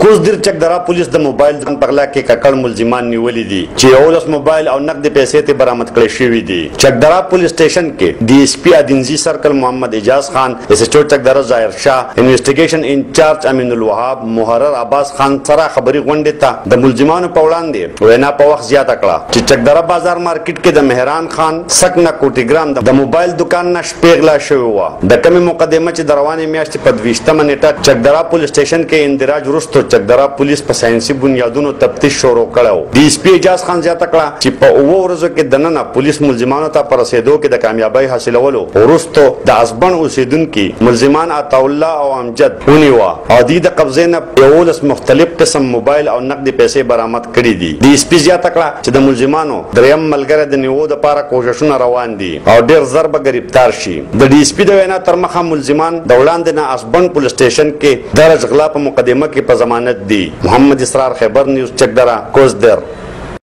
کوزدر چکدرا پولیس د موبایل دکان په غلا کې ککړ ملزمان نیولې دي چې اولس موبایل او نقد پیسې ته برآمد کړي شوی دي. چکدرا پولیس سټیشن کې D S P ادینزی سرکل محمد اعجاز خان، ایس ایچ او چکدرا ظاهر شاه، انویسټیګیشن انچارج امین الوهاب، محرر عباس خان سره خبري غونډه ته د ملزمانو په وړاندې وینا په وخت زیاته کړه چې چکدرا بازار مارکیټ کې د مهران خان سکنا کوټی ګرام د موبایل دکان نش پیغلا شوی و. د کمی مقدمه چې روانه میاشتې په 20 نیټه چکدرا پولیس سټیشن کې اندراج وروسته چکدرا پولیس په ساينسي بنیادونو تفتیش شروع کړو. D S P اعجاز خان زیاته کړه چې په اوو ورځو کې دننه پولیس ملزمانو ته پر رسیدو کې د کامیابی حاصلولو وروسته د اسبن اوسیدونکو ملزمان عطا الله او امجد ونیوا او د قبضې نه یولس مختلف قسم موبایل او نقد پیسې برآمد کړي دي. D S P زیاته کړه چې د ملزمانو دریم ملګری د نیو د لپاره کوششونه روان دي او ډیر ضرب گرفتار شي. د D S P د وینا تر مخه ملزمان د وړاندې نه اسبن پولیس سټیشن کې درج غلا په مقدمه کې په ضمانت دي. محمد اسرار، خیبر نیوز، چکدرا، کوزدر.